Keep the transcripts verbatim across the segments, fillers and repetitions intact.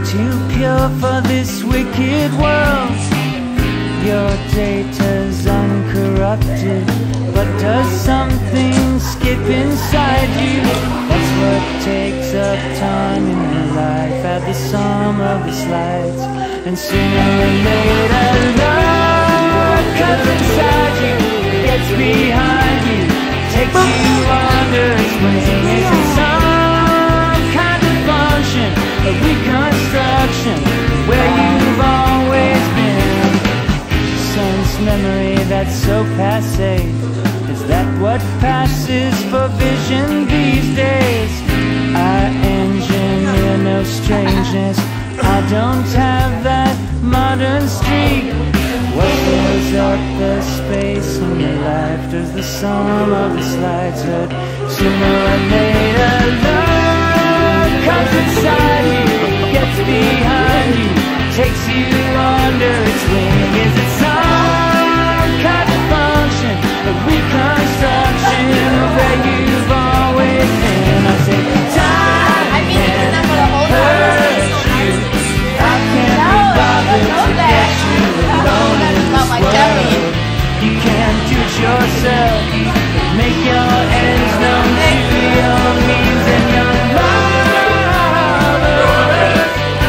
too pure for this wicked world. Your data's uncorrupted, but does something skip inside you? That's what takes up time in your life. Add the sum of the slides, and sooner or later love cuts inside you, gets behind you, takes you under its wing. Is it some kind of function, a reconstruction, where you've always been? Sense memory that's so passé, is that what passes for vision these days? I engineer no strangeness, I don't have that modern streak. What fills up the space in your life? Does the sum of the slides hurt? Sooner or later love comes inside you, gets behind you, takes you under its wing. Is it some kind of function, a reconstruction of where you've always been? I said time can hurt you, I can't be bothered to get you alone in this world. You can't do it yourself, make your ends known to your means and your lovers.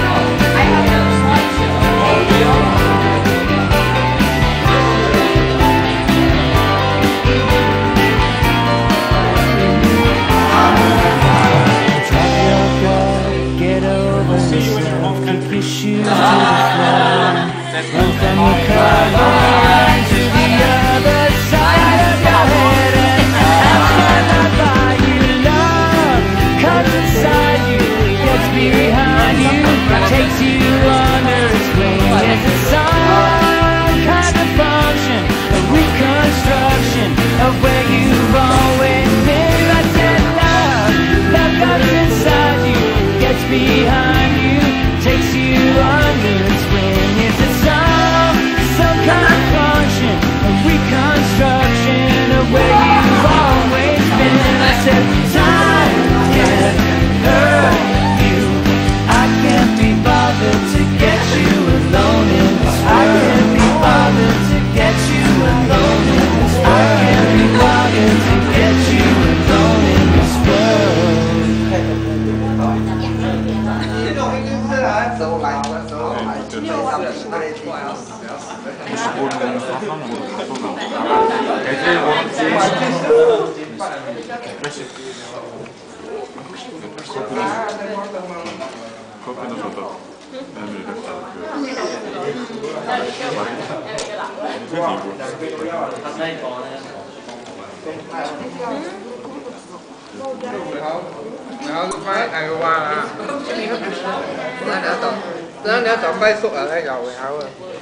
Drop your guard, get over yourself, kick your shoes to the floor, run from the cover to the other side of your head, and ask why not by you. Love cuts inside you, gets behind you, takes you under its wing. Is it some kind of function, a reconstruction of where you've always been? I said love, love cuts inside you, gets behind you, takes you under its wing. Is it some, some kind of function, a reconstruction of where you've always been? I said time can hurt you, I can't be bothered to get you alone in this world. I can't be bothered to get you alone in this world. I can't be bothered to get you alone in this world. Đó, lúc máy này qua là nó đã tập nó đã tập Facebook ở đây rồi hả?